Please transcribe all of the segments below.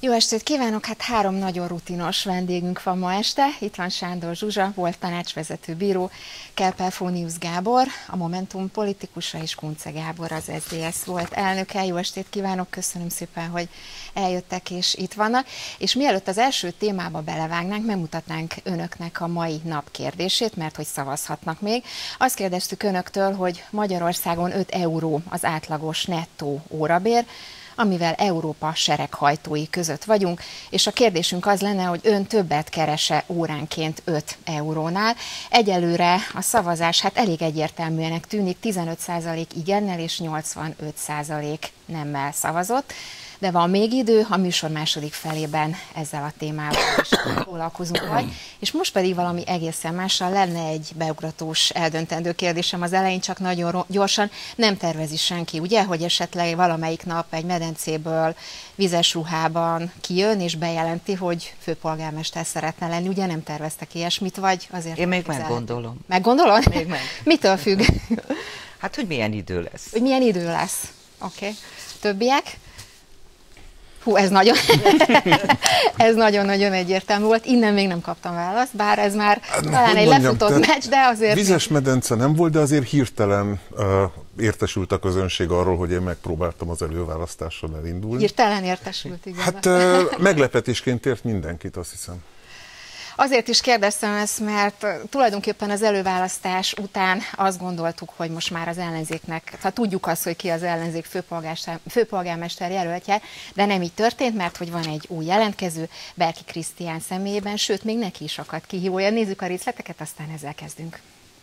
Jó estét kívánok! Hát 3 nagyon rutinos vendégünk van ma este. Itt van Sándor Zsuzsa, volt tanácsvezető bíró, Kelpel Fóniusz Gábor, a Momentum politikusa, és Kunce Gábor, az SZDSZ volt elnöke. Jó estét kívánok! Köszönöm szépen, hogy eljöttek és itt vannak. És mielőtt az első témába belevágnánk, megmutatnánk önöknek a mai nap kérdését, mert hogy szavazhatnak még. Azt kérdeztük önöktől, hogy Magyarországon 5 euró az átlagos nettó órabér, amivel Európa sereghajtói között vagyunk, és a kérdésünk az lenne, hogy ön többet kerese óránként 5 eurónál. Egyelőre a szavazás hát elég egyértelműenek tűnik, 15% igennel és 85% nemmel szavazott, de van még idő, a műsor második felében ezzel a témával is foglalkozunk majd. És most pedig valami egészen mással, lenne egy beugratós, eldöntendő kérdésem az elején, csak nagyon gyorsan. Nem tervezi senki, ugye, hogy esetleg valamelyik nap egy medencéből vizes ruhában kijön és bejelenti, hogy főpolgármester szeretne lenni, ugye nem terveztek ilyesmit, vagy azért... Én még meggondolom. Meggondolod? Még meg. Mitől függ? Hát, hogy milyen idő lesz. Hogy milyen idő lesz. Oké. Többiek? Hú, ez nagyon, ez nagyon-nagyon egyértelmű volt. Innen még nem kaptam választ, bár ez már talán egy lefutott meccs, de azért... Vizes medence nem volt, de azért hirtelen értesült a közönség arról, hogy én megpróbáltam az előválasztással elindulni. Hirtelen értesült, igen. Hát meglepetésként ért mindenkit, azt hiszem. Azért is kérdeztem ezt, mert tulajdonképpen az előválasztás után azt gondoltuk, hogy most már az ellenzéknek, tehát tudjuk azt, hogy ki az ellenzék főpolgármester jelöltje, de nem így történt, mert hogy van egy új jelentkező, Berki Krisztián személyében, sőt, még neki is akadt kihívója. Nézzük a részleteket, aztán ezzel kezdünk.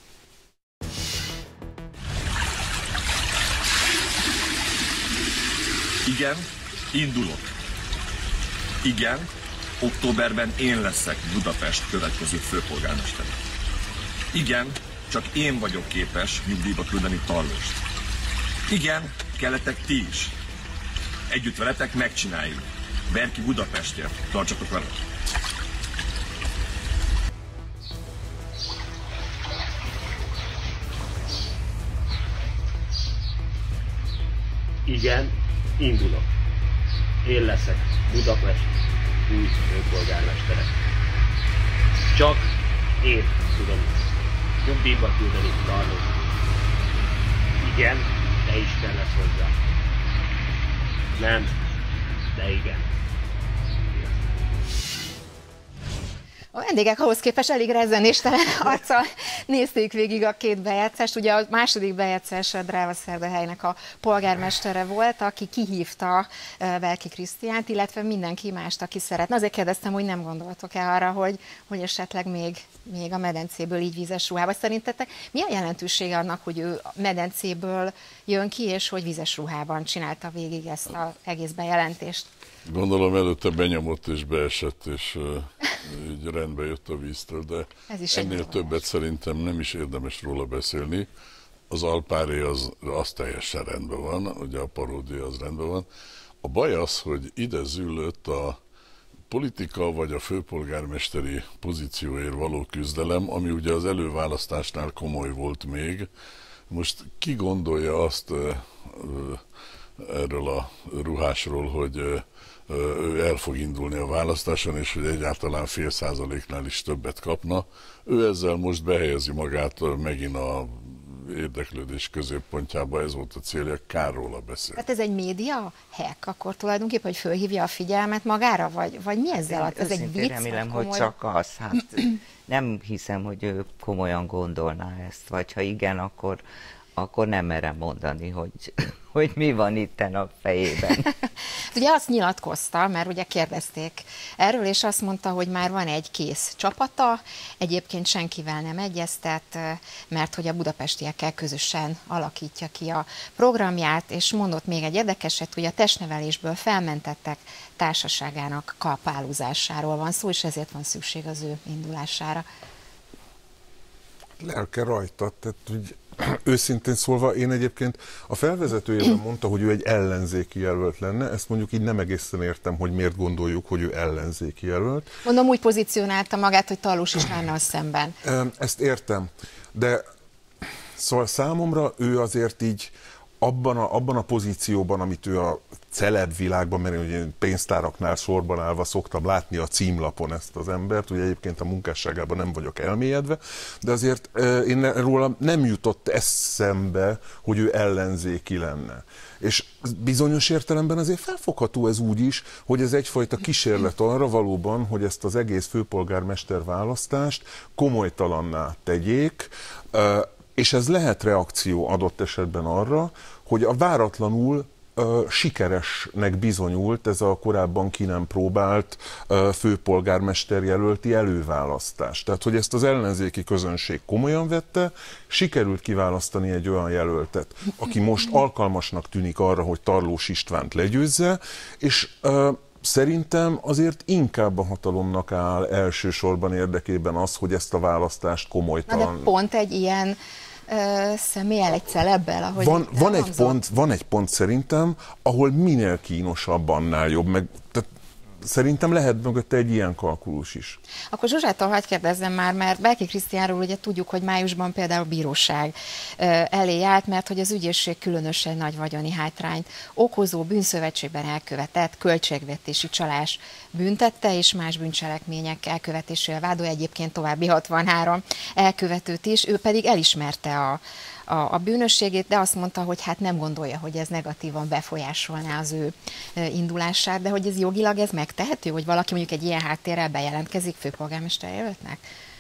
Igen, indulok. Igen, októberben én leszek Budapest következő főpolgármestere. Igen, csak én vagyok képes nyugdíjba küldeni Tarlóst. Igen, kelletek ti is. Együtt veletek megcsináljuk. Berki Budapestért. Tartsatok velem! Igen, indulok. Én leszek Budapest új főpolgármestere. Csak én tudom nyugdíjba küldeni Tarlót. Igen, de is kellett hozzá. Nem, de igen. A vendégek ahhoz képest elég rezzenéstelen arccal nézték végig a 2 bejátszást. Ugye a második bejátszás a Dráva-Szerdahelynek a polgármestere volt, aki kihívta Berki Krisztiánt, illetve mindenki mást, aki szeretne. Azért kérdeztem, hogy nem gondoltok-e arra, hogy esetleg még a medencéből így vízes ruhába. Szerintetek mi a jelentősége annak, hogy ő a medencéből jön ki, és hogy vízes ruhában csinálta végig ezt az egész bejelentést? Gondolom előtte benyomott és beesett, és így rendbe jött a víztől, de ennél többet szerintem nem is érdemes róla beszélni. Az alpáré az teljesen rendben van, ugye a paródia az rendben van. A baj az, hogy ide züllött a politika vagy a főpolgármesteri pozícióért való küzdelem, ami ugye az előválasztásnál komoly volt még. Most ki gondolja azt erről a ruhásról, hogy ő el fog indulni a választáson, és hogy egyáltalán fél százaléknál is többet kapna. Ő ezzel most behelyezi magát megint a érdeklődés középpontjába, ez volt a célja, kár róla beszél. Hát ez egy média hack akkor tulajdonképpen, hogy fölhívja a figyelmet magára, vagy mi ezzel? Ez egy vicc? Remélem, hogy csak az. Hát nem hiszem, hogy ő komolyan gondolná ezt, vagy ha igen, akkor nem merem mondani, hogy mi van itten a fejében. Ugye azt nyilatkozta, mert ugye kérdezték erről, és azt mondta, hogy már van egy kész csapata, egyébként senkivel nem egyeztet, mert hogy a budapestiekkel közösen alakítja ki a programját, és mondott még egy érdekeset, hogy a testnevelésből felmentettek társaságának kalpáluzásáról van szó, és ezért van szükség az ő indulására. Lelke rajta, tehát úgy, őszintén szólva, én egyébként a felvezetőjében mondta, hogy ő egy ellenzéki jelölt lenne, ezt mondjuk így nem egészen értem, hogy miért gondoljuk, hogy ő ellenzéki jelölt. Mondom, úgy pozícionálta magát, hogy Tarlós Istvánnal szemben. Ezt értem, de szóval számomra ő azért így abban a pozícióban, amit ő a celeb világban, mert ugye pénztáraknál sorban állva szoktam látni a címlapon ezt az embert, ugye egyébként a munkásságában nem vagyok elmélyedve, de azért én róla nem jutott eszembe, hogy ő ellenzéki lenne. És bizonyos értelemben azért felfogható ez úgy is, hogy ez egyfajta kísérlet arra valóban, hogy ezt az egész főpolgármester választást komolytalanná tegyék, és ez lehet reakció adott esetben arra, hogy a váratlanul sikeresnek bizonyult ez a korábban ki nem próbált főpolgármester jelölti előválasztás. Tehát, hogy ezt az ellenzéki közönség komolyan vette, sikerült kiválasztani egy olyan jelöltet, aki most alkalmasnak tűnik arra, hogy Tarlós Istvánt legyőzze, és szerintem azért inkább a hatalomnak áll elsősorban érdekében az, hogy ezt a választást komolytalan... De pont egy ilyen személlyel, egy celebbel, ahogy van egy pont szerintem, ahol minél kínosabb, annál jobb, meg tehát szerintem lehet mögötte egy ilyen kalkulus is. Akkor Zsuzsától hadd kérdezzem már, mert Belki Krisztiánról ugye tudjuk, hogy májusban például bíróság elé állt, mert hogy az ügyészség különösen nagy vagyoni hátrányt okozó bűnszövetségben elkövetett költségvetési csalás büntette, és más bűncselekmények elkövetésével vádolja egyébként további 63 elkövetőt is, ő pedig elismerte a bűnösségét, de azt mondta, hogy hát nem gondolja, hogy ez negatívan befolyásolná az ő indulását, de hogy ez jogilag ez megtehető, hogy valaki mondjuk egy ilyen háttérrel bejelentkezik főpolgármester jelöltnek?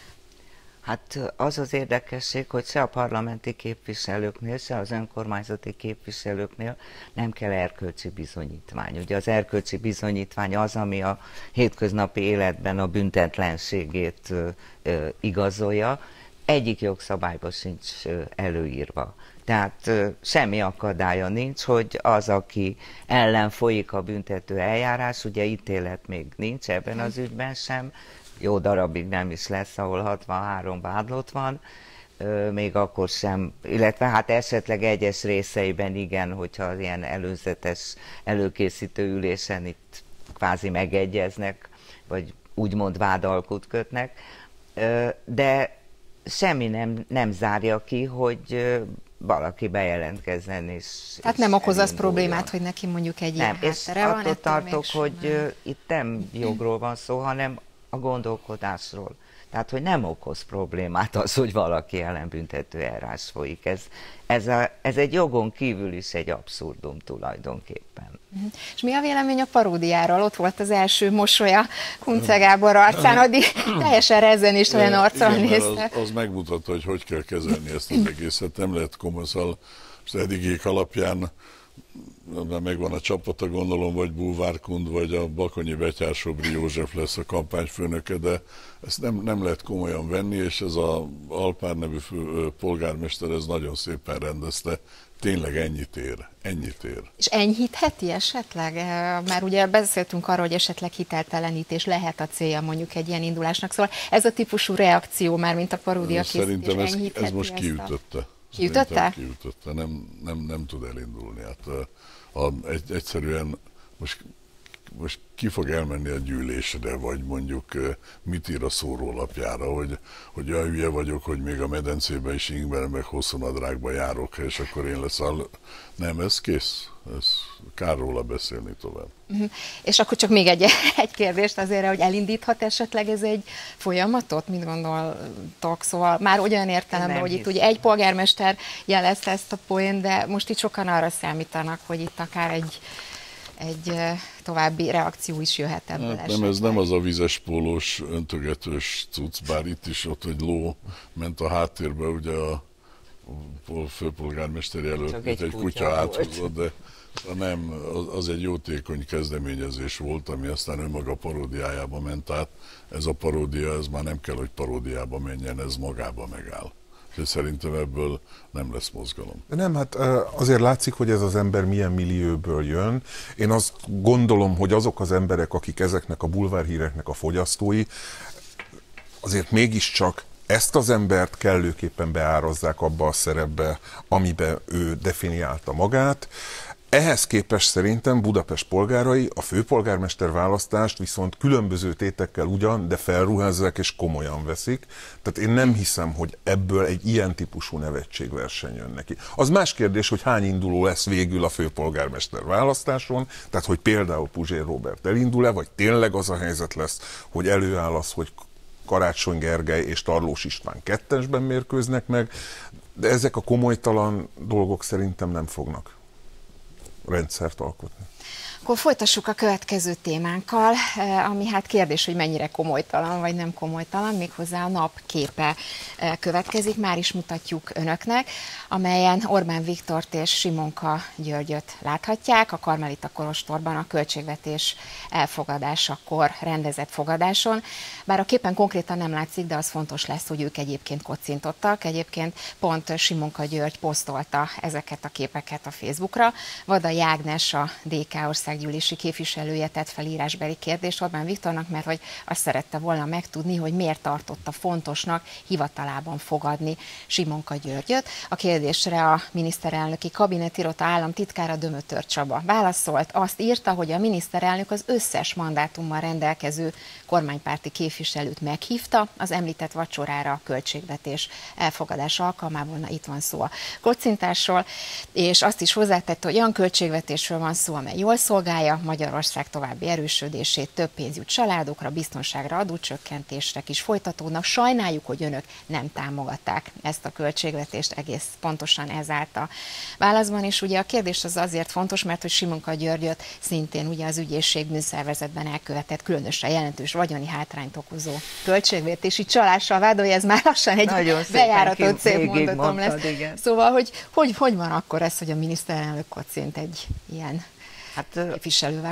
Hát az az érdekesség, hogy se a parlamenti képviselőknél, se az önkormányzati képviselőknél nem kell erkölcsi bizonyítvány. Ugye az erkölcsi bizonyítvány az, ami a hétköznapi életben a büntetlenségét igazolja, egyik jogszabályban sincs előírva. Tehát semmi akadálya nincs, hogy az, aki ellen folyik a büntető eljárás, ugye ítélet még nincs ebben az ügyben sem, jó darabig nem is lesz, ahol 63 vádlott van, még akkor sem, illetve hát esetleg egyes részeiben igen, hogyha az ilyen előzetes előkészítő ülésen itt kvázi megegyeznek, vagy úgymond vádalkut kötnek, de semmi nem zárja ki, hogy valaki bejelentkezzen és... Tehát nem okoz az problémát, hogy neki mondjuk egy ilyen háttere van? Attól tartok, hogy itt nem jogról van szó, hanem a gondolkodásról. Tehát, hogy nem okoz problémát az, hogy valaki ellen büntető eljárás folyik. Ez egy jogon kívül is egy abszurdum tulajdonképpen. És mi a vélemény a paródiáról? Ott volt az első mosolya Kunce Gábor arcán, addig teljesen rezen is olyan arccal nézte. Az megmutatta, hogy kell kezelni ezt az egészet. Nem lehet komoszal, az eddigék alapján megvan a csapata, gondolom, vagy Búvárkund, vagy a Bakonyi Betyár Sobri József lesz a kampányfőnöke, de ezt nem lehet komolyan venni, és ez az Alpár nevű polgármester ez nagyon szépen rendezte. Tényleg ennyit ér. És enyhítheti esetleg? Már ugye beszéltünk arról, hogy esetleg hiteltelenítés lehet a célja mondjuk egy ilyen indulásnak, szóval ez a típusú reakció már, mint a paródia készítés, szerintem ez most kiütötte. Kiütötte? Kiütötte, nem tud elindulni. Hát, egyszerűen most ki fog elmenni a gyűlésre, vagy mondjuk mit ír a szórólapjára, hogy olyan hülye vagyok, hogy még a medencében is ingben, meg hosszúnadrágban járok, és akkor én nem, ez kész. Ez kár róla beszélni tovább. És akkor csak még egy kérdést azért, hogy elindíthat esetleg ez egy folyamatot, mit gondoltok? Szóval már olyan értelemben, hogy itt ugye egy polgármester jelezte ezt a poént, de most itt sokan arra számítanak, hogy itt akár egy további reakció is jöhet ebből hát nem, ez nem az a vizespólós, öntögetős cucc, bár itt is ott egy ló ment a háttérbe, ugye a főpolgármester jelölt, mint egy kutya áthozott, de nem, az egy jótékony kezdeményezés volt, ami aztán önmaga paródiájába ment át. Ez a paródia, ez már nem kell, hogy paródiába menjen, ez magába megáll. És szerintem ebből nem lesz mozgalom. De nem, hát azért látszik, hogy ez az ember milyen millióból jön. Én azt gondolom, hogy azok az emberek, akik ezeknek a bulvárhíreknek a fogyasztói, azért mégiscsak ezt az embert kellőképpen beárazzák abba a szerepbe, amiben ő definiálta magát. Ehhez képest szerintem Budapest polgárai a főpolgármester választást viszont különböző tétekkel ugyan, de felruházzák és komolyan veszik. Tehát én nem hiszem, hogy ebből egy ilyen típusú nevetségverseny jön neki. Az más kérdés, hogy hány induló lesz végül a főpolgármester választáson, tehát hogy például Puzsér Róbert elindul-e, vagy tényleg az a helyzet lesz, hogy előáll az, hogy Karácsony Gergely és Tarlós István kettesben mérkőznek meg, de ezek a komolytalan dolgok szerintem nem fognak rendszert alkotni. Akkor folytassuk a következő témánkkal, ami hát kérdés, hogy mennyire komolytalan vagy nem komolytalan, méghozzá a nap képe következik, már is mutatjuk önöknek, amelyen Orbán Viktort és Simonka Györgyöt láthatják a Karmelita Kolostorban a költségvetés elfogadásakor rendezett fogadáson. Bár a képen konkrétan nem látszik, de az fontos lesz, hogy ők egyébként kocintottak. Egyébként pont Simonka György posztolta ezeket a képeket a Facebookra. Vada Ágnes, a DK országgyűlési képviselője tett fel írásbeli kérdést Orbán Viktornak, mert hogy azt szerette volna megtudni, hogy miért tartotta fontosnak hivatalában fogadni Simonka Györgyöt. A kérdésre a miniszterelnöki kabinetiroda államtitkára Dömötör Csaba válaszolt, azt írta, hogy a miniszterelnök az összes mandátummal rendelkező kormánypárti képviselőt meghívta az említett vacsorára a költségvetés elfogadása alkalmából. Na, itt van szó a kocintásról, és azt is hozzátette, hogy olyan költségvetésről van szó, amely jól szolgálja Magyarország további erősödését, több pénz jut családokra, biztonságra, adócsökkentésre is folytatódnak. Sajnáljuk, hogy önök nem támogatták ezt a költségvetést, egész pontosan ez állt a válaszban, és ugye a kérdés az azért fontos, mert hogy Simonka Györgyöt szintén ugye az ügyészség bűnszervezetben elkövetett különösen jelentős vagyoni hátrányt okozó költségvetési csalással vádolja, ez már lassan egy bejáratott szép mondatom lesz. Igen. Szóval, hogy van akkor ez, hogy a miniszterelnök kocint egy ilyen képviselővel?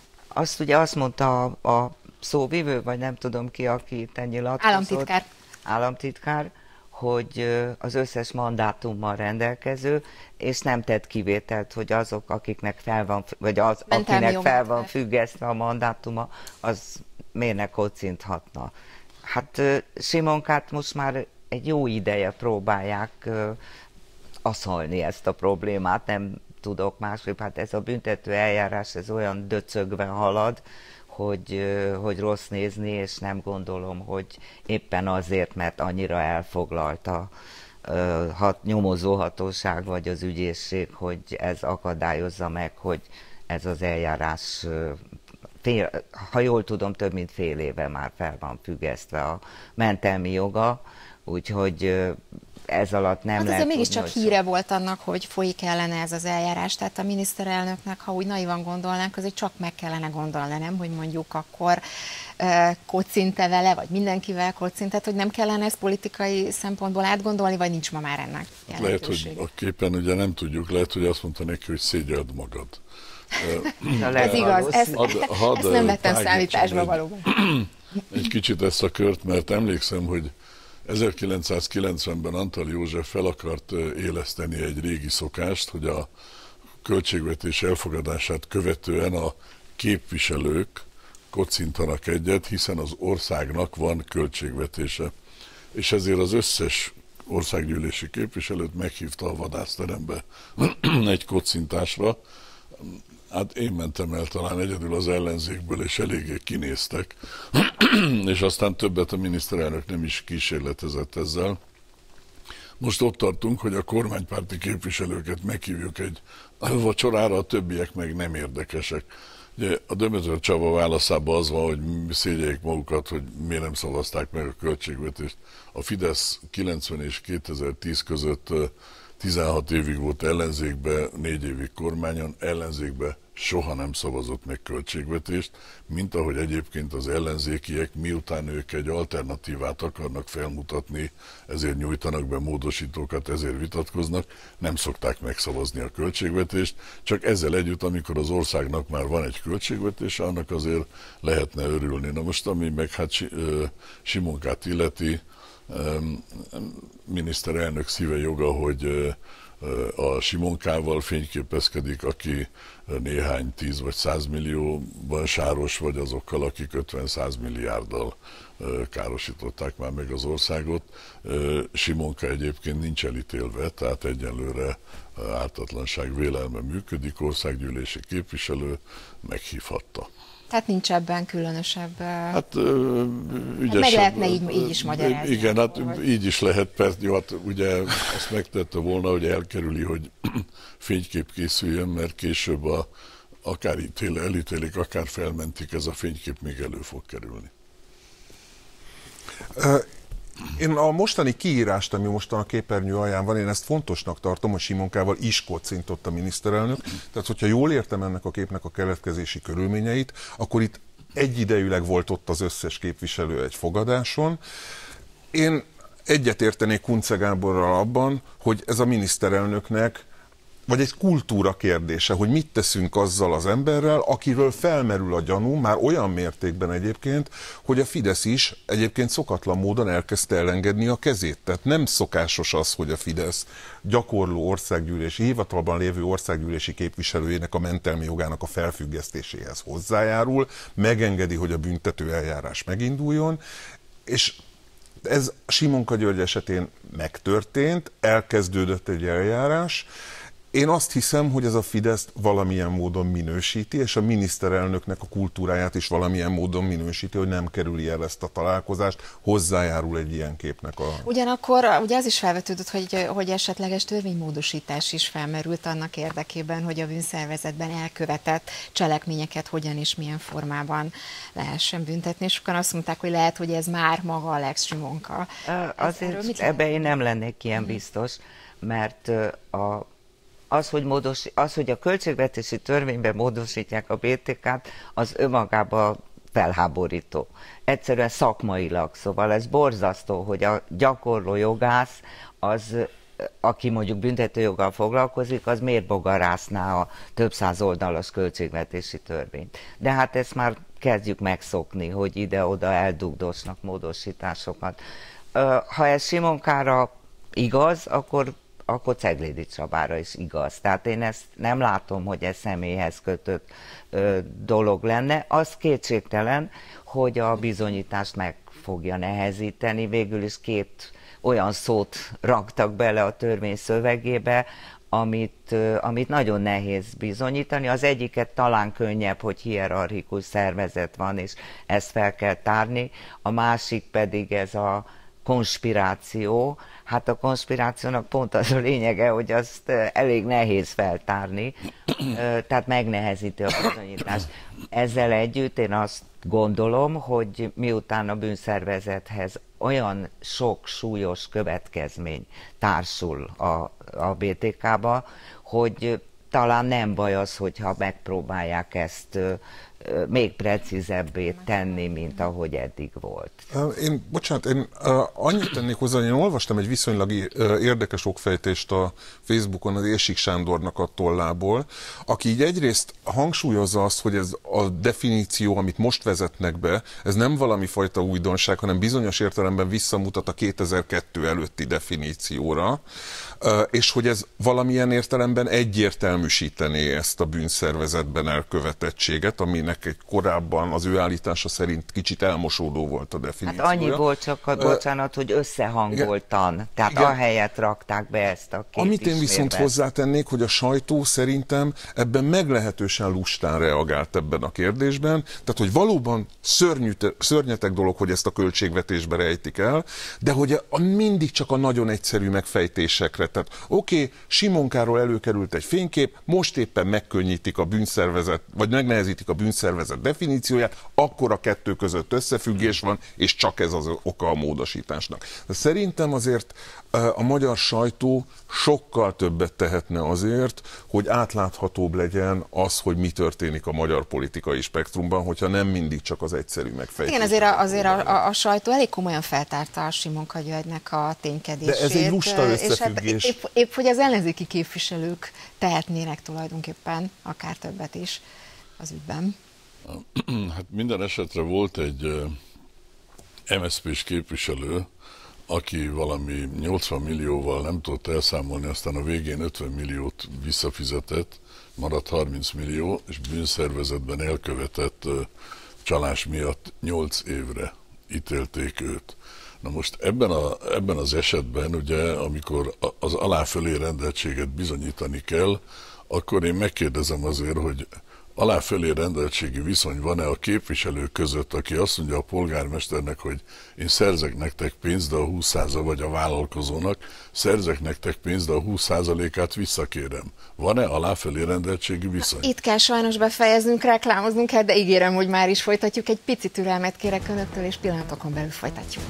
Azt mondta a szóvivő, vagy nem tudom ki, aki itt nyilatkozott. Államtitkár, hogy az összes mandátummal rendelkező, és nem tett kivételt, hogy azok, akiknek fel van, vagy akinek fel van függesztve a mandátuma, az miért ne kocinthatna. Hát Simonkát most már egy jó ideje próbálják aszalni ezt a problémát, nem tudok másképp, hát ez a büntető eljárás, ez olyan döcögve halad, hogy rossz nézni, és nem gondolom, hogy éppen azért, mert annyira elfoglalt a nyomozóhatóság vagy az ügyészség, hogy ez akadályozza meg, hogy ez az eljárás, ha jól tudom, több mint fél éve már fel van függesztve a mentelmi joga, úgyhogy ez alatt nem lehet. Hát mégiscsak híre volt annak, hogy folyik ellene ez az eljárás, tehát a miniszterelnöknek, ha úgy naivan gondolnánk, azért csak meg kellene gondolni, nem, hogy mondjuk akkor kocint-e vele, vagy mindenkivel kocint, tehát hogy nem kellene ezt politikai szempontból átgondolni, vagy nincs ma már ennek jelentősége. Lehet, hogy a képen ugye nem tudjuk, lehet, hogy azt mondta neki, hogy szégyeld magad. Ez igaz, ezt nem vettem számításba valóban. Egy kicsit ezt a kört, mert emlékszem, hogy 1990-ben Antall József fel akart éleszteni egy régi szokást, hogy a költségvetés elfogadását követően a képviselők kocintanak egyet, hiszen az országnak van költségvetése. És ezért az összes országgyűlési képviselőt meghívta a vadászterembe egy kocintásra. Hát én mentem el talán egyedül az ellenzékből, és eléggé kinéztek, és aztán többet a miniszterelnök nem is kísérletezett ezzel. Most ott tartunk, hogy a kormánypárti képviselőket meghívjuk egy vacsorára, a többiek meg nem érdekesek. Ugye a Dömötör Csaba válaszában az van, hogy szégyeljék magukat, hogy miért nem szavazták meg a költségvetést. A Fidesz 90 és 2010 között 16 évig volt ellenzékbe, 4 évig kormányon, ellenzékbe soha nem szavazott meg költségvetést, mint ahogy egyébként az ellenzékiek, miután ők egy alternatívát akarnak felmutatni, ezért nyújtanak be módosítókat, ezért vitatkoznak, nem szokták megszavazni a költségvetést, csak ezzel együtt, amikor az országnak már van egy költségvetése, annak azért lehetne örülni. Na most, ami meg hát Simonkát illeti, miniszterelnök szíve joga, hogy a Simonkával fényképezkedik, aki néhány 10 vagy 100 millióban sáros, vagy azokkal, akik 50-100 milliárddal károsították már meg az országot. Simonka egyébként nincs elítélve, tehát egyenlőre ártatlanság vélelme működik, országgyűlési képviselő meghívhatta. Tehát nincs ebben különösebb... Hát ügyesebb. Meg lehetne így is magyarázni. Igen, hát így is lehet, persze, jó, hát ugye azt megtette volna, hogy elkerüli, hogy fénykép készüljön, mert később akár elítélik, akár felmentik, ez a fénykép még elő fog kerülni. Én a mostani kiírást, ami mostan a képernyő alján van, én ezt fontosnak tartom, hogy Simonkával is kocintott a miniszterelnök. Tehát, hogyha jól értem ennek a képnek a keletkezési körülményeit, akkor itt egyidejűleg volt ott az összes képviselő egy fogadáson. Én egyetértenék Kunce Gáborral abban, hogy ez a miniszterelnöknek vagy egy kultúra kérdése, hogy mit teszünk azzal az emberrel, akiről felmerül a gyanú, már olyan mértékben egyébként, hogy a Fidesz is egyébként szokatlan módon elkezdte elengedni a kezét. Tehát nem szokásos az, hogy a Fidesz gyakorló országgyűlési, hivatalban lévő országgyűlési képviselőjének a mentelmi jogának a felfüggesztéséhez hozzájárul, megengedi, hogy a büntető eljárás meginduljon, és ez Simonka György esetén megtörtént, elkezdődött egy eljárás. Én azt hiszem, hogy ez a Fideszt valamilyen módon minősíti, és a miniszterelnöknek a kultúráját is valamilyen módon minősíti, hogy nem kerüli el ezt a találkozást, hozzájárul egy ilyen képnek a... Ugyanakkor ugye az is felvetődött, hogy esetleges törvénymódosítás is felmerült annak érdekében, hogy a bűnszervezetben elkövetett cselekményeket hogyan és milyen formában lehessen büntetni, és sokan azt mondták, hogy lehet, hogy ez már maga a Lex Simonka. Azért ebben én nem lennék ilyen biztos, mert az, hogy a költségvetési törvényben módosítják a BTK-t, az önmagában felháborító. Egyszerűen szakmailag, szóval ez borzasztó, hogy a gyakorló jogász, aki mondjuk büntetőjoggal foglalkozik, az miért bogarászná a több száz oldalas költségvetési törvényt. De hát ezt már kezdjük megszokni, hogy ide-oda eldugdosnak módosításokat. Ha ez Simonkára igaz, akkor Ceglédi Csabára is igaz. Tehát én ezt nem látom, hogy ez személyhez kötött dolog lenne. Az kétségtelen, hogy a bizonyítást meg fogja nehezíteni. Végül is két olyan szót raktak bele a törvény szövegébe, amit nagyon nehéz bizonyítani. Az egyiket talán könnyebb, hogy hierarchikus szervezet van, és ezt fel kell tárni. A másik pedig ez a konspiráció. Hát a konspirációnak pont az a lényege, hogy azt elég nehéz feltárni, tehát megnehezíti a bizonyítást. Ezzel együtt én azt gondolom, hogy miután a bűnszervezethez olyan sok súlyos következmény társul a BTK-ba, hogy talán nem baj az, hogyha megpróbálják ezt még precízebbé tenni, mint ahogy eddig volt. Én annyit tennék hozzá, hogy én olvastam egy viszonylag érdekes okfejtést a Facebookon az Érsik Sándornak a tollából, aki így egyrészt hangsúlyozza azt, hogy ez a definíció, amit most vezetnek be, ez nem valami fajta újdonság, hanem bizonyos értelemben visszamutat a 2002 előtti definícióra, és hogy ez valamilyen értelemben egyértelműsítené ezt a bűnszervezetben elkövetettséget, aminek egy korábban az ő állítása szerint kicsit elmosódó volt a definíciója. Hát annyi volt csak, bocsánat, hogy összehangoltan, igen, tehát igen, ahelyett rakták be ezt a két Amit én viszont hozzátennék, hogy a sajtó szerintem ebben meglehetősen lustán reagált ebben a kérdésben, tehát hogy valóban szörnyeteg dolog, hogy ezt a költségvetésbe rejtik el, de hogy mindig csak a nagyon egyszerű megfejtésekre. Tehát oké, Simonkáról előkerült egy fénykép, most éppen megkönnyítik a bűnszervezet, vagy megnehezítik a bűnszervezet definícióját, akkor a kettő között összefüggés van, és csak ez az oka a módosításnak. De szerintem azért a magyar sajtó sokkal többet tehetne azért, hogy átláthatóbb legyen az, hogy mi történik a magyar politikai spektrumban, hogyha nem mindig csak az egyszerű megfejtés. Igen, azért a sajtó elég komolyan feltárta a Simonka Györgynek a ténykedését. De ez egy lusta összefüggés. És hát épp hogy az ellenzéki képviselők tehetnének tulajdonképpen akár többet is az ügyben. Hát minden esetre volt egy MSZP-s képviselő, aki valami 80 millióval nem tudott elszámolni, aztán a végén 50 milliót visszafizetett, maradt 30 millió, és bűnszervezetben elkövetett csalás miatt 8 évre ítélték őt. Na most ebben az esetben, ugye, amikor az alá-fölé rendeltséget bizonyítani kell, akkor én megkérdezem azért, hogy alá-fölé rendeltségi viszony van-e a képviselő között, aki azt mondja a polgármesternek, hogy én szerzek nektek pénzt, de a 20%, vagy a vállalkozónak, szerzek nektek pénzt, de a 20%-át visszakérem. Van-e alá-fölé rendeltségi viszony? Itt kell sajnos befejeznünk, reklámoznunk kell, de ígérem, hogy már is folytatjuk. Egy pici türelmet kérek önöktől, és pillanatokon belül folytatjuk.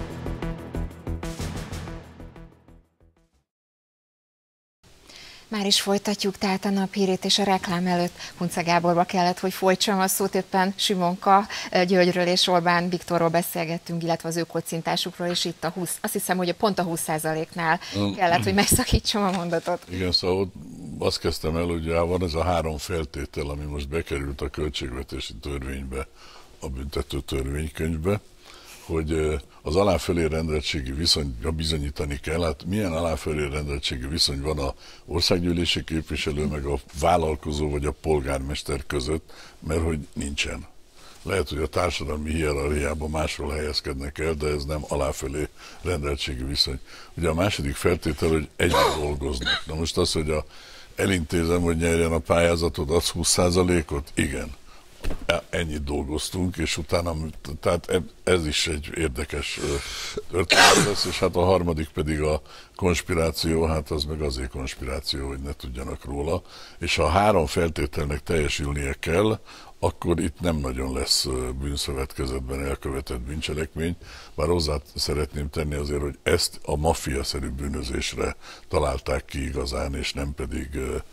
Már is folytatjuk, tehát a naphírét, és a reklám előtt Kunce Gáborba kellett, hogy folytsam a szót, éppen Simonka Györgyről és Orbán Viktorról beszélgettünk, illetve az ő kocintásukról, és itt azt hiszem, hogy pont a 20%-nál kellett, hogy megszakítsam a mondatot. Igen, szóval azt kezdtem el, hogy van ez a 3 feltétel, ami most bekerült a költségvetési törvénybe, a büntető törvénykönyvbe, hogy az alá-fölé rendeltségi viszonyt bizonyítani kell. Hát milyen alá-fölé rendeltségi viszony van a országgyűlési képviselő, meg a vállalkozó vagy a polgármester között, mert hogy nincsen. Lehet, hogy a társadalmi hierarchiában máshol helyezkednek el, de ez nem alá-fölé rendeltségi viszony. Ugye a második feltétel, hogy együtt dolgoznak. Na most az, hogy elintézem, hogy nyerjen a pályázatot, az 20%-ot? Igen. Ennyit dolgoztunk, és utána, tehát ez is egy érdekes történet lesz, és hát a harmadik pedig a konspiráció, hát az meg azért konspiráció, hogy ne tudjanak róla, és ha a 3 feltételnek teljesülnie kell, akkor itt nem nagyon lesz bűnszövetkezetben elkövetett bűncselekmény, bár hozzá szeretném tenni azért, hogy ezt a maffia-szerű bűnözésre találták ki igazán, és nem pedig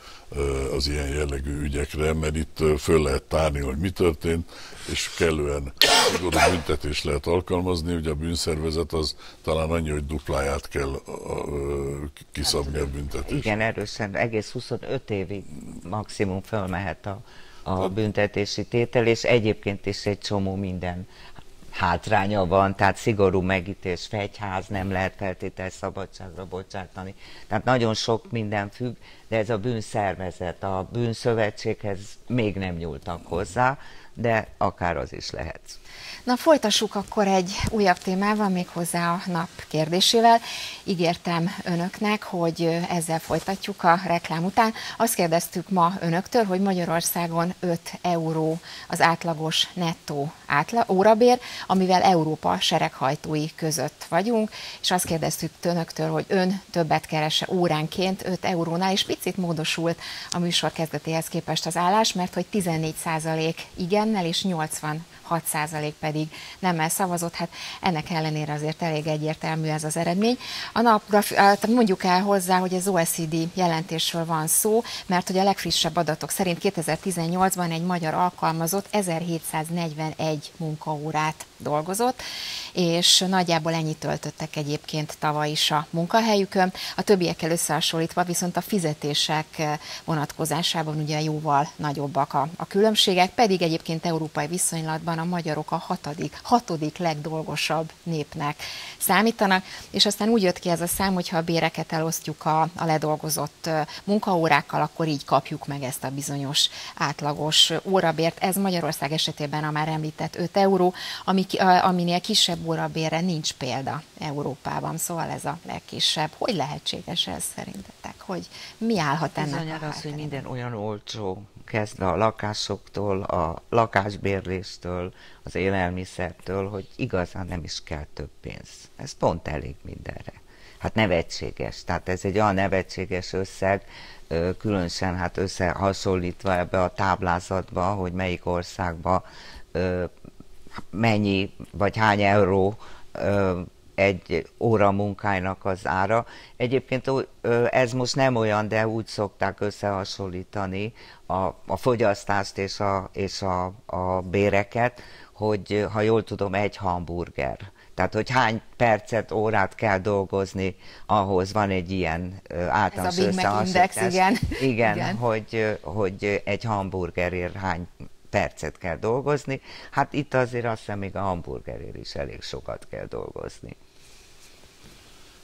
az ilyen jellegű ügyekre, mert itt föl lehet tárni, hogy mi történt, és kellően szigorú büntetést lehet alkalmazni. Ugye a bűnszervezet az talán annyi, hogy dupláját kell kiszabni a büntetést. Igen, erősen, egész 25 évig maximum fölmehet a büntetési tétel, és egyébként is egy csomó minden hátránya van, tehát szigorú megítés, fegyház, nem lehet feltétel szabadságra bocsátani. Tehát nagyon sok minden függ, de ez a bűnszervezet, a bűnszövetséghez még nem nyúltak hozzá, de akár az is lehet. Na, folytassuk akkor egy újabb témával, méghozzá a nap kérdésével. Ígértem önöknek, hogy ezzel folytatjuk a reklám után. Azt kérdeztük ma önöktől, hogy Magyarországon 5 euró az átlagos nettó órabér, amivel Európa sereghajtói között vagyunk, és azt kérdeztük önöktől, hogy ön többet keresse óránként 5 eurónál, és picit módosult a műsor kezdetéhez képest az állás, mert hogy 14% igennel és 86% pedig nemmel szavazott, hát ennek ellenére azért elég egyértelmű ez az eredmény. Mondjuk el hozzá, hogy az OECD jelentésről van szó, mert hogy a legfrissebb adatok szerint 2018-ban egy magyar alkalmazott 1741 munkaórát dolgozott, és nagyjából ennyit töltöttek egyébként tavaly is a munkahelyükön. A többiekkel összehasonlítva viszont a fizetések vonatkozásában ugye jóval nagyobbak a különbségek, pedig egyébként európai viszonylatban a magyarok a hatodik legdolgosabb népnek számítanak, és aztán úgy jött ki ez a szám, hogyha a béreket elosztjuk a ledolgozott munkaórákkal, akkor így kapjuk meg ezt a bizonyos átlagos órabért. Ez Magyarország esetében a már említett 5 euró, aminél kisebb órabérre nincs példa Európában, szóval ez a legkisebb. Hogy lehetséges ez szerintetek? Hogy mi állhat ennek a hátterében? Az, hogy minden olyan olcsó, kezdve a lakásoktól, a lakásbérléstől, az élelmiszertől, hogy igazán nem is kell több pénz. Ez pont elég mindenre. Hát nevetséges. Tehát ez egy olyan nevetséges összeg, különösen hát összehasonlítva ebbe a táblázatba, hogy melyik országban mennyi, vagy hány euró egy óra munkájának az ára. Egyébként ez most nem olyan, de úgy szokták összehasonlítani a fogyasztást és a béreket, hogy ha jól tudom, egy hamburger. Tehát, hogy hány percet, órát kell dolgozni, ahhoz van egy ilyen általános összehasonlítás. Igen, hogy egy hamburgerért hány percet kell dolgozni. Hát itt azért azt hiszem, még a hamburgerért is elég sokat kell dolgozni.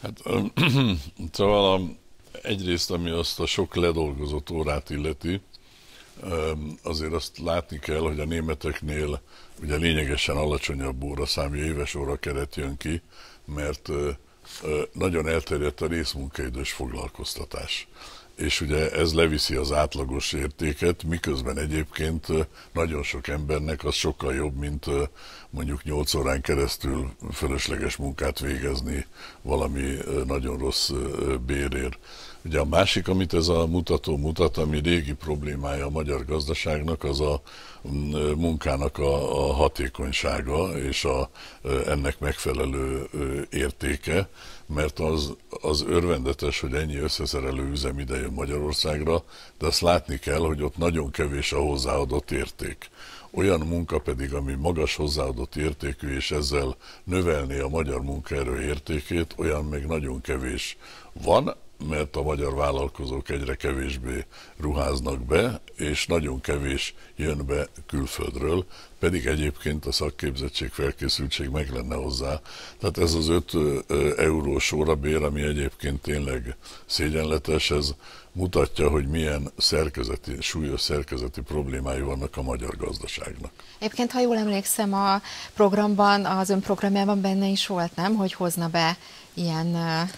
Hát szóval egyrészt, ami azt a sok ledolgozott órát illeti, azért azt látni kell, hogy a németeknél ugye lényegesen alacsonyabb óraszámú éves órakeret jön ki, mert nagyon elterjedt a részmunkaidős foglalkoztatás. És ugye ez leviszi az átlagos értéket, miközben egyébként nagyon sok embernek az sokkal jobb, mint mondjuk 8 órán keresztül fölösleges munkát végezni valami nagyon rossz bérért. Ugye a másik, amit ez a mutató mutat, ami régi problémája a magyar gazdaságnak, az a munkának a hatékonysága és ennek megfelelő értéke, mert az örvendetes, hogy ennyi összeszerelő üzem ide jön Magyarországra, de azt látni kell, hogy ott nagyon kevés a hozzáadott érték. Olyan munka pedig, ami magas hozzáadott értékű, és ezzel növelné a magyar munkaerő értékét, olyan meg nagyon kevés van, mert a magyar vállalkozók egyre kevésbé ruháznak be, és nagyon kevés jön be külföldről, pedig egyébként a szakképzettség, felkészültség meg lenne hozzá. Tehát ez az 5 eurós órabér, ami egyébként tényleg szégyenletes, ez mutatja, hogy milyen súlyos szerkezeti problémái vannak a magyar gazdaságnak. Egyébként, ha jól emlékszem, a programban, az ön programjában benne is volt, nem? Hogy hozna be ilyen...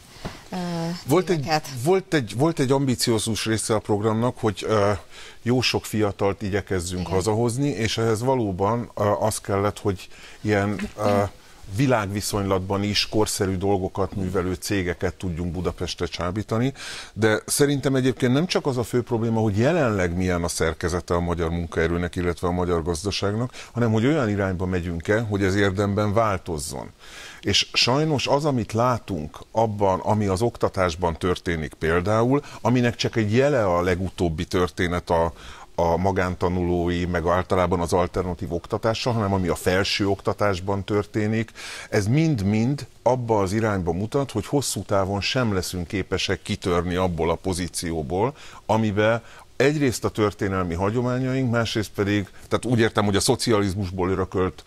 Volt egy ambiciózus része a programnak, hogy jó sok fiatalt igyekezzünk hazahozni, és ehhez valóban az kellett, hogy ilyen világviszonylatban is korszerű dolgokat művelő cégeket tudjunk Budapestre csábítani, de szerintem egyébként nem csak az a fő probléma, hogy jelenleg milyen a szerkezete a magyar munkaerőnek, illetve a magyar gazdaságnak, hanem hogy olyan irányba megyünk el, hogy ez érdemben változzon. És sajnos az, amit látunk abban, ami az oktatásban történik például, aminek csak egy jele a legutóbbi történet a magántanulói, meg általában az alternatív oktatással, hanem ami a felső oktatásban történik, ez mind-mind abba az irányba mutat, hogy hosszú távon sem leszünk képesek kitörni abból a pozícióból, amiben egyrészt a történelmi hagyományaink, másrészt pedig, tehát úgy értem, hogy a szocializmusból örökölt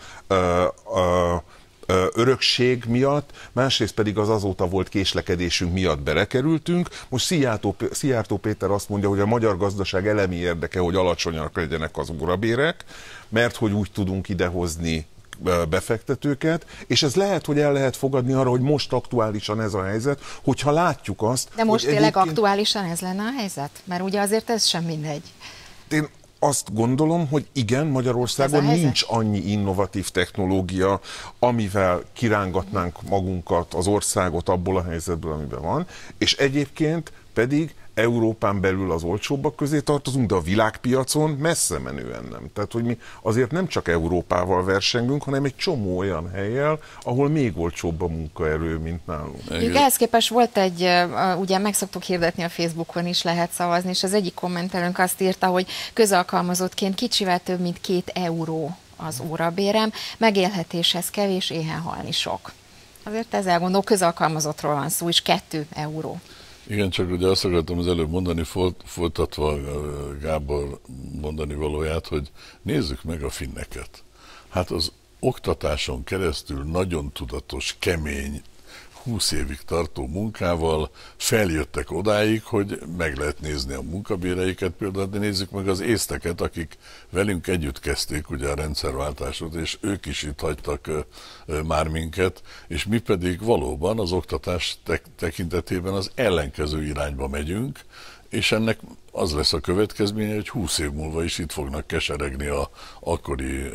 örökség miatt, másrészt pedig az azóta volt késlekedésünk miatt belekerültünk. Most Szijjártó Péter azt mondja, hogy a magyar gazdaság elemi érdeke, hogy alacsonyak legyenek az órabérek, mert hogy úgy tudunk idehozni befektetőket, és ez lehet, hogy el lehet fogadni arra, hogy most aktuálisan ez a helyzet, hogyha látjuk azt... De most tényleg aktuálisan ez lenne a helyzet? Mert ugye azért ez sem mindegy. Én azt gondolom, hogy igen, Magyarországon nincs annyi innovatív technológia, amivel kirángatnánk magunkat, az országot abból a helyzetből, amiben van, és egyébként pedig Európán belül az olcsóbbak közé tartozunk, de a világpiacon messze menően nem. Tehát, hogy mi azért nem csak Európával versengünk, hanem egy csomó olyan hellyel, ahol még olcsóbb a munkaerő, mint nálunk. Ehhez képest volt egy, ugye meg szoktuk hirdetni a Facebookon is, lehet szavazni, és az egyik kommentelőnk azt írta, hogy közalkalmazottként kicsivel több mint 2 euró az órabérem, megélhetéshez kevés, éhen halni sok. Azért ezzel gondolom, közalkalmazottról van szó, és 2 euró. Igen, csak ugye azt akartam az előbb mondani, folytatva Gábor mondani valóját, hogy nézzük meg a finneket. Hát az oktatáson keresztül nagyon tudatos, kemény, 20 évig tartó munkával feljöttek odáig, hogy meg lehet nézni a munkabéreiket, például, de nézzük meg az észteket, akik velünk együtt kezdték ugye a rendszerváltásot, és ők is itt hagytak már minket, és mi pedig valóban az oktatás tekintetében az ellenkező irányba megyünk, és ennek az lesz a következménye, hogy 20 év múlva is itt fognak keseregni a akkori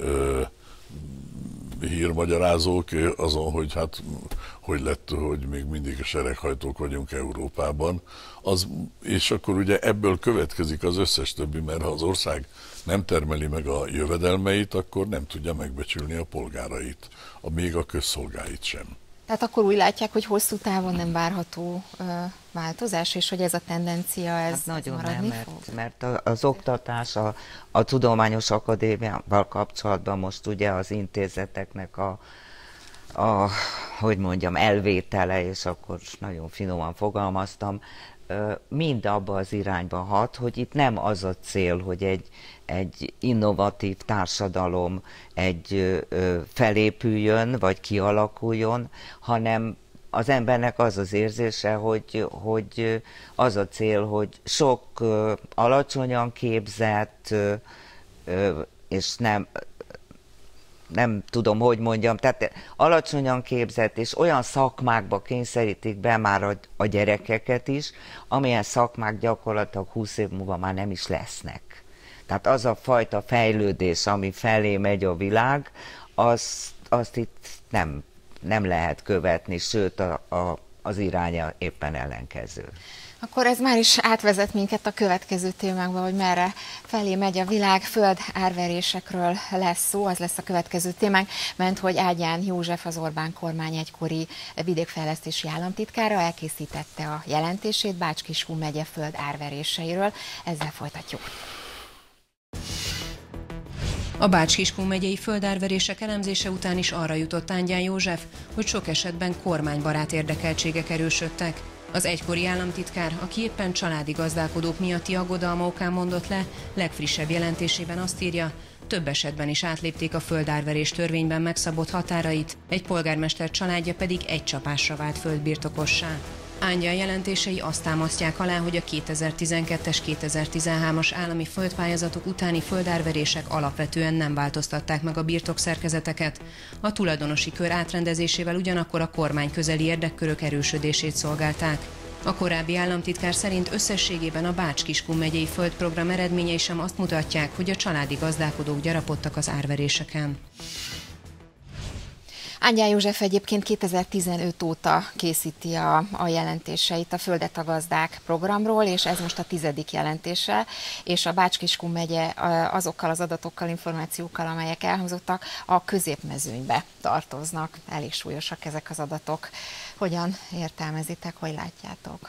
hírmagyarázók azon, hogy hát hogy lett, hogy még mindig a sereghajtók vagyunk Európában. És akkor ugye ebből következik az összes többi, mert ha az ország nem termeli meg a jövedelmeit, akkor nem tudja megbecsülni a polgárait, még a közszolgáit sem. Tehát akkor úgy látják, hogy hosszú távon nem várható változás, és hogy ez a tendencia, ez hát nagyon maradni nem, fog? mert az oktatás, a Tudományos Akadémiával kapcsolatban most ugye az intézeteknek hogy mondjam, elvétele, és akkor nagyon finoman fogalmaztam, mind abba az irányba hat, hogy itt nem az a cél, hogy egy innovatív társadalom felépüljön, vagy kialakuljon, hanem az embernek az az érzése, hogy az a cél, hogy sok alacsonyan képzett, és nem tudom, hogy mondjam, tehát alacsonyan képzett, és olyan szakmákba kényszerítik be már a gyerekeket is, amilyen szakmák gyakorlatilag 20 év múlva már nem is lesznek. Tehát az a fajta fejlődés, ami felé megy a világ, azt itt nem lehet követni, sőt az iránya éppen ellenkező. Akkor ez már is átvezet minket a következő témánkba, hogy merre felé megy a világ. Föld árverésekről lesz szó, az lesz a következő témánk, mert hogy Ágyán József, az Orbán kormány egykori vidékfejlesztési államtitkára elkészítette a jelentését Bács-Kiskun megye föld árveréseiről. Ezzel folytatjuk. A Bács-Kiskun megyei földárverések elemzése után is arra jutott Ágyán József, hogy sok esetben kormánybarát érdekeltségek erősödtek. Az egykori államtitkár, aki éppen családi gazdálkodók miatti aggodalma okán mondott le, legfrissebb jelentésében azt írja, több esetben is átlépték a földárverés törvényben megszabott határait, egy polgármester családja pedig egy csapásra vált földbirtokossá. Ágyán jelentései azt támasztják alá, hogy a 2012-es, 2013-as állami földpályázatok utáni földárverések alapvetően nem változtatták meg a birtokszerkezeteket. A tulajdonosi kör átrendezésével ugyanakkor a kormány közeli érdekkörök erősödését szolgálták. A korábbi államtitkár szerint összességében a Bács-Kiskun megyei földprogram eredményei sem azt mutatják, hogy a családi gazdálkodók gyarapodtak az árveréseken. Ágyán József egyébként 2015 óta készíti a jelentéseit a Földet a gazdák programról, és ez most a 10. jelentése, és a Bács-Kiskun megye azokkal az adatokkal, információkkal, amelyek elhangzottak, a középmezőnybe tartoznak. Elég súlyosak ezek az adatok. Hogyan értelmezitek, hogy látjátok?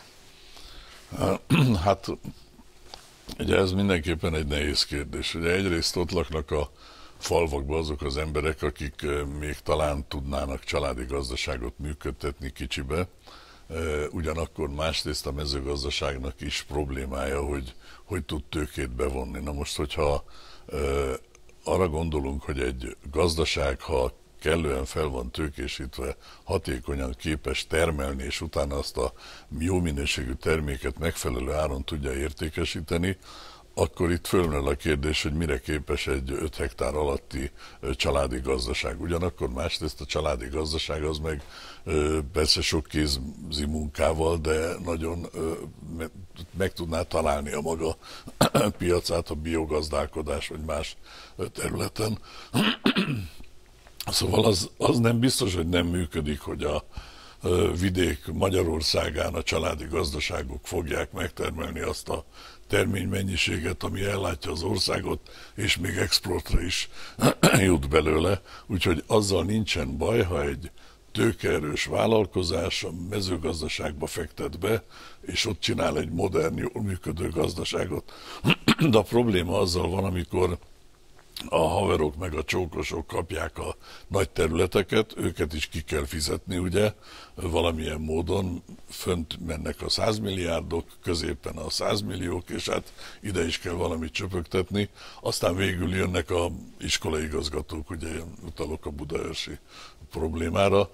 Hát, ugye ez mindenképpen egy nehéz kérdés. Ugye egyrészt ott laknak a falvakban azok az emberek, akik még talán tudnának családi gazdaságot működtetni kicsibe, ugyanakkor másrészt a mezőgazdaságnak is problémája, hogy tud tőkét bevonni. Na most, hogyha arra gondolunk, hogy egy gazdaság, ha kellően fel van tőkésítve, hatékonyan képes termelni, és utána azt a jó minőségű terméket megfelelő áron tudja értékesíteni, akkor itt fölmerül a kérdés, hogy mire képes egy 5 hektár alatti családi gazdaság. Ugyanakkor másrészt a családi gazdaság az meg persze sok kézi munkával, de nagyon meg tudná találni a maga piacát a biogazdálkodás vagy más területen. Szóval az nem biztos, hogy nem működik, hogy a vidék Magyarországán a családi gazdaságok fogják megtermelni azt a terménymennyiséget, ami ellátja az országot, és még exportra is jut belőle. Úgyhogy azzal nincsen baj, ha egy tőkeerős vállalkozás a mezőgazdaságba fektet be, és ott csinál egy modern, jól működő gazdaságot. De a probléma azzal van, amikor a haverok meg a csókosok kapják a nagy területeket, őket is ki kell fizetni, ugye, valamilyen módon fönt mennek a 100 milliárdok, középen a 100 milliók, és hát ide is kell valamit csöpögtetni, aztán végül jönnek a iskolaigazgatók, ugye utalok a budaörsi problémára,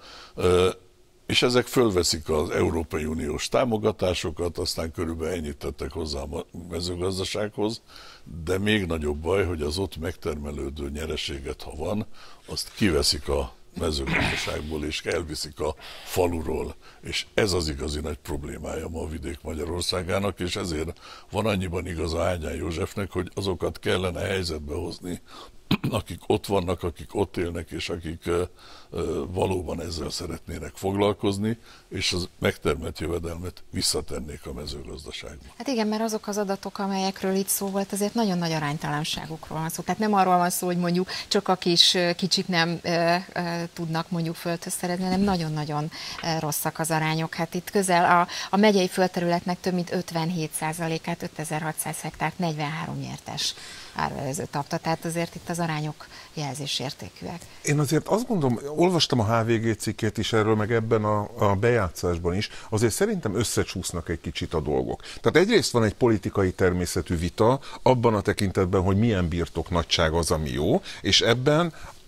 és ezek fölveszik az Európai Uniós támogatásokat, aztán körülbelül ennyit tettek hozzá a mezőgazdasághoz, de még nagyobb baj, hogy az ott megtermelődő nyereséget, ha van, azt kiveszik a mezőgazdaságból, és elviszik a faluról. És ez az igazi nagy problémája ma a vidék Magyarországának, és ezért van annyiban igaza Ágyán Józsefnek, hogy azokat kellene helyzetbe hozni, akik ott vannak, akik ott élnek, és akik valóban ezzel szeretnének foglalkozni, és az megtermelt jövedelmet visszatennék a mezőgazdaságba. Hát igen, mert azok az adatok, amelyekről itt szó volt, azért nagyon nagy aránytalanságokról van szó. Tehát nem arról van szó, hogy mondjuk csak a kicsik nem tudnak mondjuk földhöz szerezni, hanem nagyon-nagyon rosszak az arányok. Hát itt közel a megyei földterületnek több mint 57%-át, 5600 hektárt 43 nyertes árverező tapta, tehát azért itt az arányok jelzésértékűek. Én azért azt gondolom, olvastam a HVG cikkét is erről, meg ebben a bejátszásban is, azért szerintem összecsúsznak egy kicsit a dolgok. Tehát egyrészt van egy politikai természetű vita abban a tekintetben, hogy milyen birtok nagyság az, ami jó, és ebben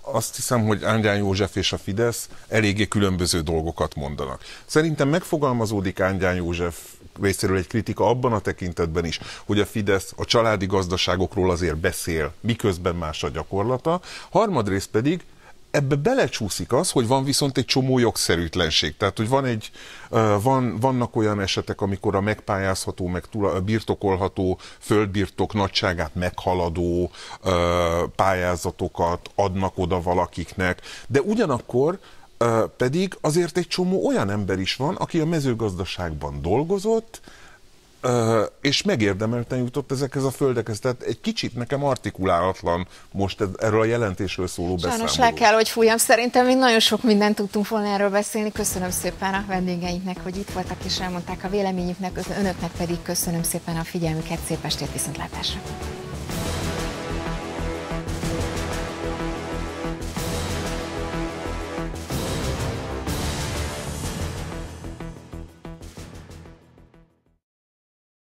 azt hiszem, hogy Ángyán József és a Fidesz eléggé különböző dolgokat mondanak. Szerintem megfogalmazódik Ángyán József részéről egy kritika abban a tekintetben is, hogy a Fidesz a családi gazdaságokról azért beszél, miközben más a gyakorlata. Harmadrészt pedig ebbe belecsúszik az, hogy van viszont egy csomó jogszerűtlenség. Tehát, hogy vannak olyan esetek, amikor a megpályázható, meg birtokolható földbirtok nagyságát meghaladó pályázatokat adnak oda valakiknek, de ugyanakkor pedig azért egy csomó olyan ember is van, aki a mezőgazdaságban dolgozott, és megérdemelten jutott ezekhez a földekhez. Tehát egy kicsit nekem artikulálatlan most erről a jelentésről szóló beszámoló. Sajnos le kell, hogy fújjam. Szerintem még nagyon sok mindent tudtunk volna erről beszélni. Köszönöm szépen a vendégeinknek, hogy itt voltak és elmondták a véleményüknek, önöknek pedig köszönöm szépen a figyelmüket. Szép estét, viszontlátásra!